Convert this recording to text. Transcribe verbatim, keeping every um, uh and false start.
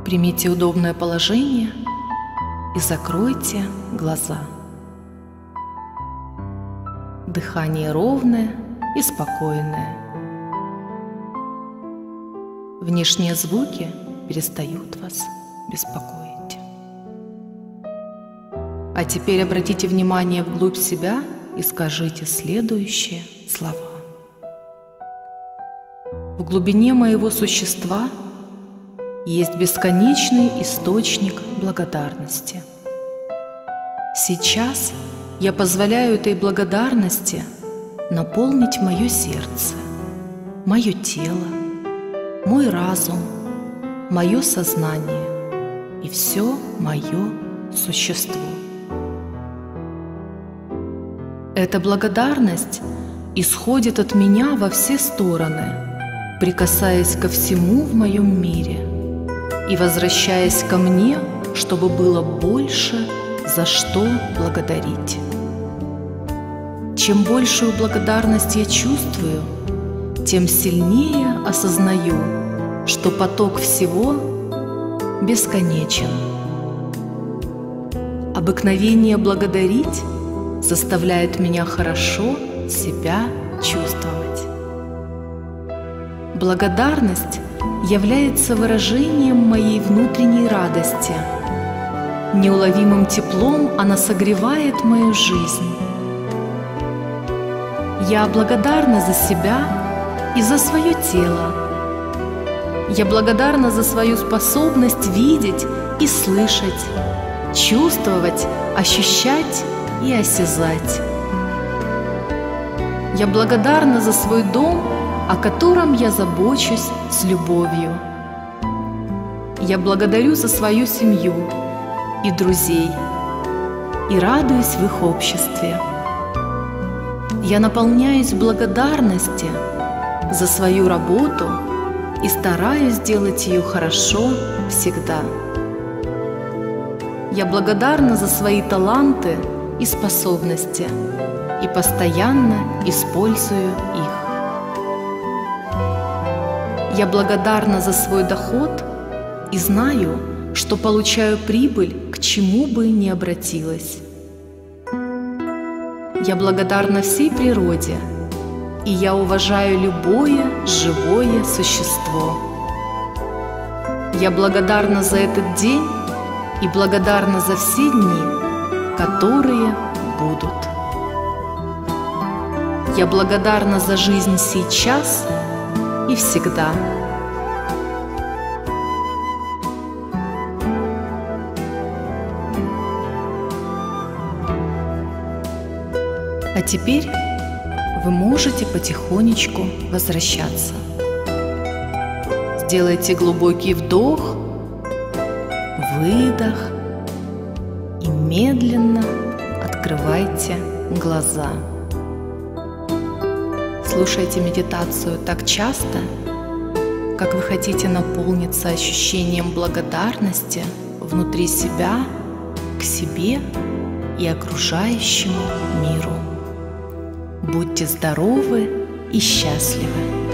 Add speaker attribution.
Speaker 1: Примите удобное положение и закройте глаза. Дыхание ровное и спокойное. Внешние звуки перестают вас беспокоить. А теперь обратите внимание вглубь себя и скажите следующие слова. В глубине моего существа есть бесконечный источник благодарности. Сейчас я позволяю этой благодарности наполнить мое сердце, мое тело, мой разум, мое сознание и все мое существо. Эта благодарность исходит от меня во все стороны, прикасаясь ко всему в моем мире и возвращаясь ко мне, чтобы было больше за что благодарить. Чем большую благодарность я чувствую, тем сильнее осознаю, что поток всего бесконечен. Обыкновение благодарить заставляет меня хорошо себя чувствовать. Благодарность является выражением моей внутренней радости. Неуловимым теплом она согревает мою жизнь. Я благодарна за себя и за свое тело. Я благодарна за свою способность видеть и слышать, чувствовать, ощущать и осязать. Я благодарна за свой дом, о котором я забочусь с любовью. Я благодарю за свою семью и друзей и радуюсь в их обществе. Я наполняюсь благодарности за свою работу и стараюсь делать ее хорошо всегда. Я благодарна за свои таланты и способности и постоянно использую их. Я благодарна за свой доход и знаю, что получаю прибыль, к чему бы ни обратилась. Я благодарна всей природе, и я уважаю любое живое существо. Я благодарна за этот день и благодарна за все дни, которые будут. Я благодарна за жизнь сейчас и всегда. А теперь вы можете потихонечку возвращаться. Сделайте глубокий вдох, выдох и медленно открывайте глаза. Слушайте медитацию так часто, как вы хотите наполниться ощущением благодарности внутри себя, к себе и окружающему миру. Будьте здоровы и счастливы!